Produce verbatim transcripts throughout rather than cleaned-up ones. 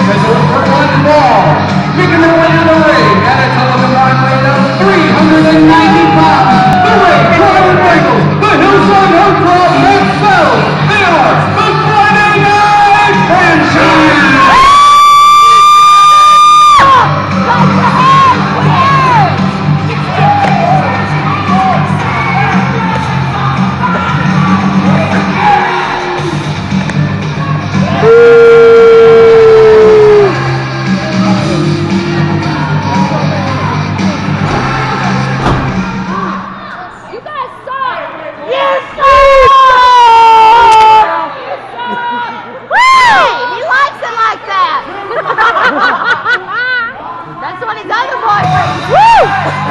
officials for one ball. Making their way to the ring at a television line weight of three hundred ninety pounds. The ring, Royal Wrinkles, the Hillside Health Club themselves. They are the Friday Night Franchise. That's what his other boyfriend. Woo!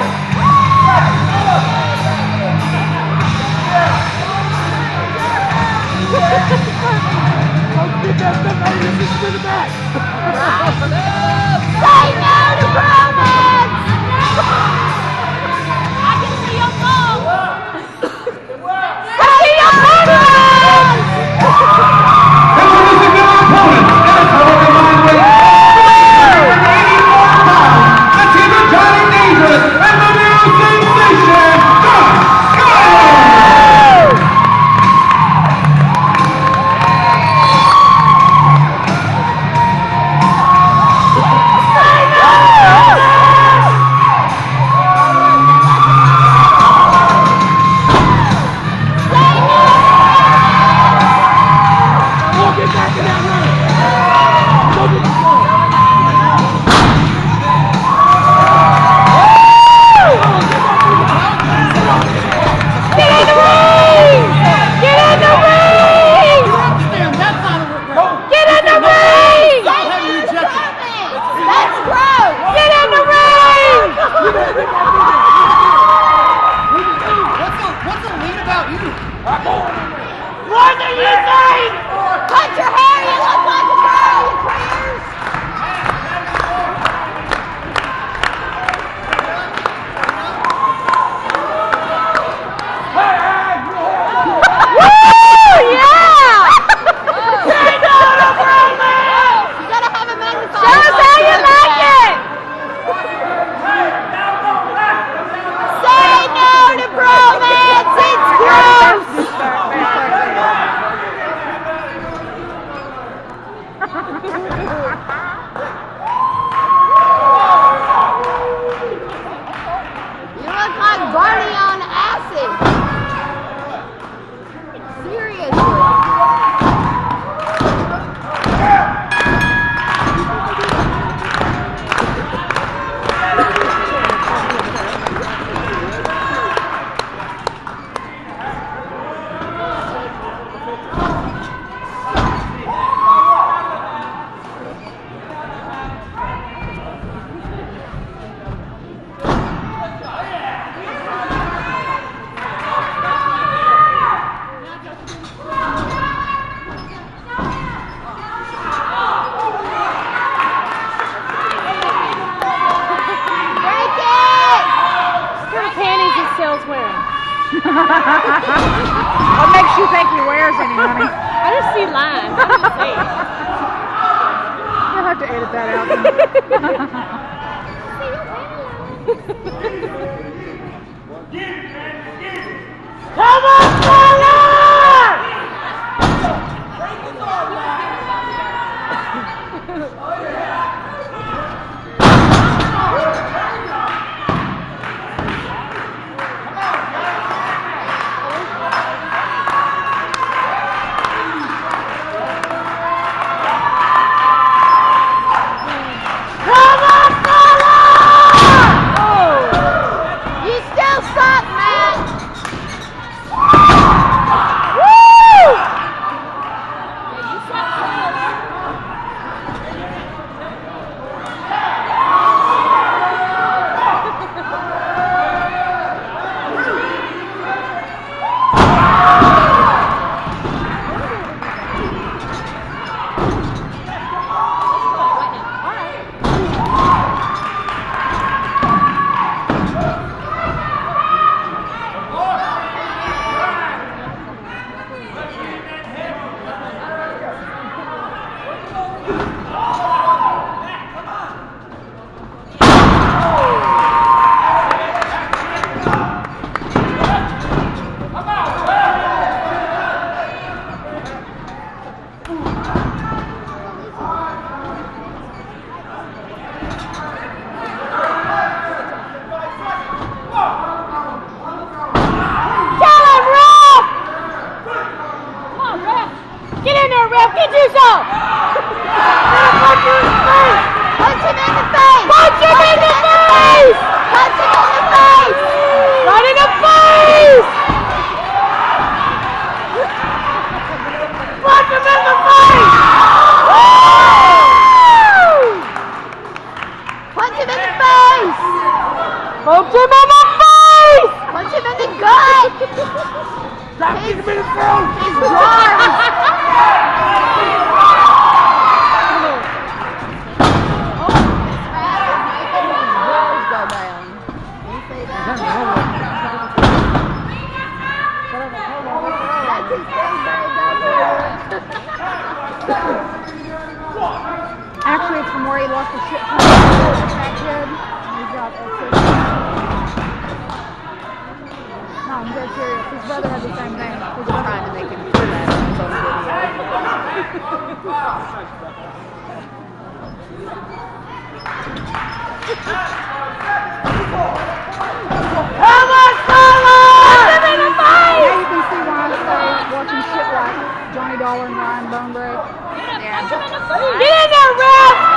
Say no to romance! I can see your phone. I see your romance! Introducing their opponent at a television line weight and the new sensation, Skylar! What do you think? Cut your hair, you look like a girl, you queers! Woo! Yeah! Say no to romance! You gotta have a magnifier. Show us how you like it! Say no to romance! It's gross! You look like Barney on acid. Seriously. What makes you think he wears any, honey? I just see lines. I don't see it. You'll have to edit that out. Come on, Skylar! Come on, ref, get yourself! Punch him in the face! Punch him in the face! Punch him in the face! Punch him in the face! Right in the face! Punch him in the face! Punch him in the face! Punch him in the face! Punch him in the gut! Stop him in the throat! He's dry! Actually, it's from where he lost the shit from that kid. He's got that. No, I'm dead serious. His brother had the same thing. He's trying to make him do that on his own video. Come on, Skylar! Now you can see why I stay watching shit like Johnny Dollar and Ryan Bone Break. Get in there, ref!